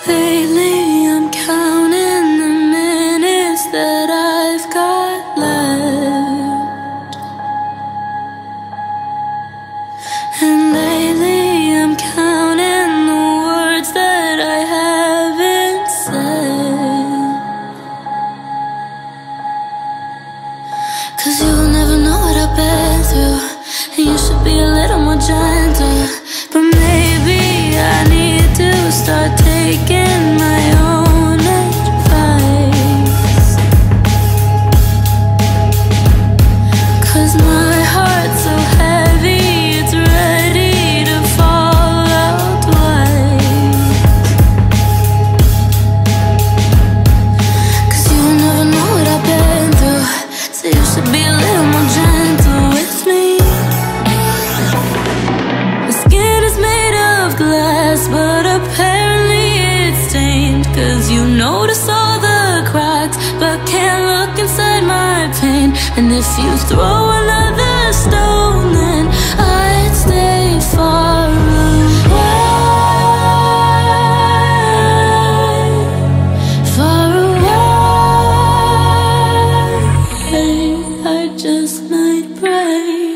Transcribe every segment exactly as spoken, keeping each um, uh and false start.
Lately I'm counting the minutes that I've got left, and lately I'm counting the words that I haven't said. 'Cause you'll never know what I've been through, and you should be a little more gentle. But maybe I need to start taking my own advice, 'cause my heart's so heavy, it's ready to fall out twice. 'Cause you'll never know what I've been through, so you should be a little more gentle with me. My skin is made of glass, but apparently it's stained. 'Cause you notice all the cracks, but can't look inside my pain. And if you throw another stone, then I'd stay far away, far away. I just might break.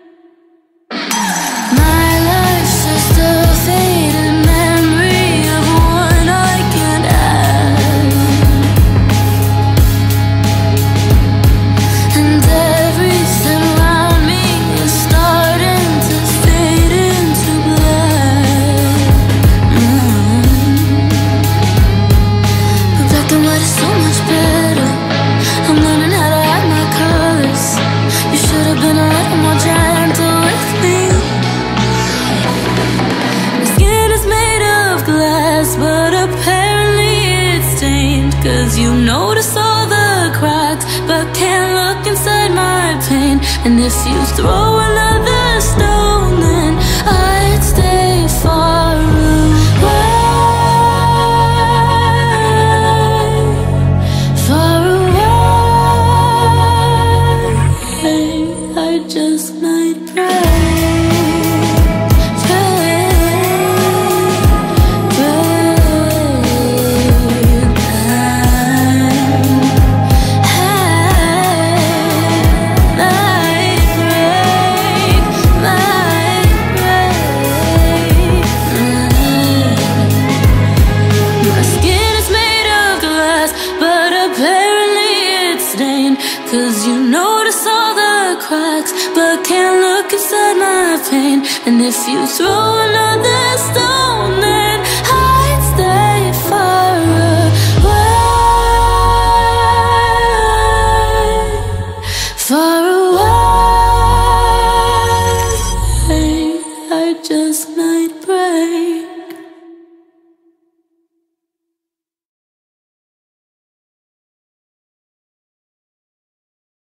My life's just a faded memory of one I can't have, and everything around me is starting to fade into black. mm. But black and white is so much better. I'm learning how to hide my colors. You should have been a little more gentle with me. My skin is made of glass, but apparently it's stained. 'Cause you notice all the cracks, but can't look inside my pain. And if you throw another stone, then I'd stay far away, far away. I just might break. Cause you notice all the cracks, but can't look inside my pain. And if you throw another